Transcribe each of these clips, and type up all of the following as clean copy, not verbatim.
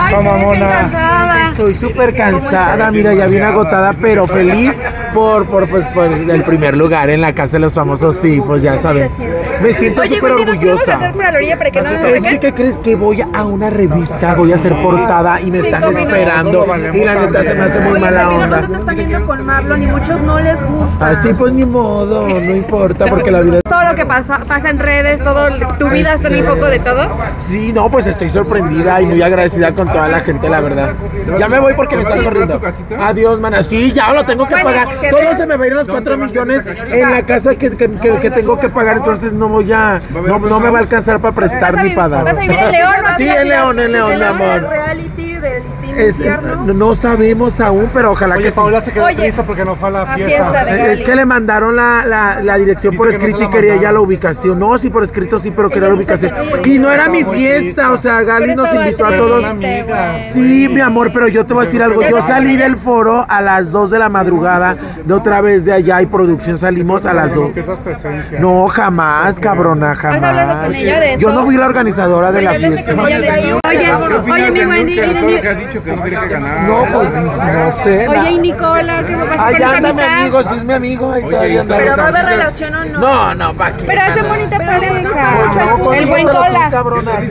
pasó, mamona? Estoy súper cansada, mira, ya bien agotada, pero feliz por el primer lugar en la casa de los famosos, sí, pues ya saben. Me siento súper orgullosa. Es que, ¿qué crees? Que voy a una revista, voy a hacer portada y me están esperando. Y la neta se me hace muy mala onda. No te están viendo con Marlon y muchos no les gusta. Así pues ni modo, no importa porque la vida... Todo lo que pasa en redes, todo, tu vida está en el foco de todos. Sí, no, pues estoy sorprendida y muy agradecida con toda la gente, la verdad. Ya me voy porque me están corriendo. Adiós, mana. Sí, ya lo tengo que pagar. Todo se me va a ir los 4 millones en la casa que tengo que pagar, entonces no voy a... No me va a alcanzar para prestar ni para dar. ¿Vas a vivir en León? Sí, en León, mi amor. Reality del infierno. No sabemos aún, pero ojalá que sí. Paola se quedó triste porque no fue a la fiesta. Es que le mandaron la dirección por escrito y quería ya la ubicación. No, sí, por escrito sí, pero quería la ubicación. Sí, no era mi fiesta, o sea, Gali nos invitó a todos. Sí, mi amor, pero yo te voy a decir algo. Yo salí del foro a las 2 de la madrugada, de otra vez de allá y producción salimos a las 2. No, jamás, cabrona, jamás. Yo no fui la organizadora de la fiesta. Oye, mi Wendy. No, pues no sé. Oye, y Nicola, ¿qué pasa? Allá anda mi amigo, sí es mi amigo. Pero no me relaciono, no. No, ¿para qué? Pero hace bonita pareja. El buen Cola.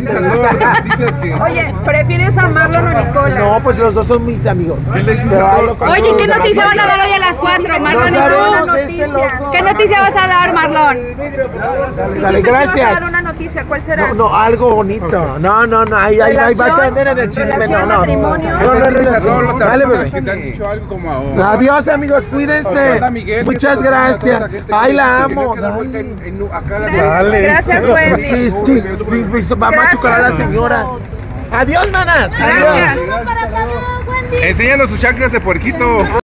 Oye, ¿prefieres a Marlon o Nicola? No, pues los dos son mis amigos. Oye, ¿qué noticia van a dar hoy a las 4, Marlon? ¿Qué noticia vas a dar, Marlon? Dale, gracias. Vas a dar una noticia, ¿cuál será? No, algo bonito. No, ahí va a tener en el chisme. No. Dale, bebé. Adiós, amigos, cuídense. Muchas gracias. Ay, la amo. Dale. Gracias, Wendy. Vamos a chocar a la señora. Adiós, manas. Adiós. Enséñanos sus chanclas de puerquito.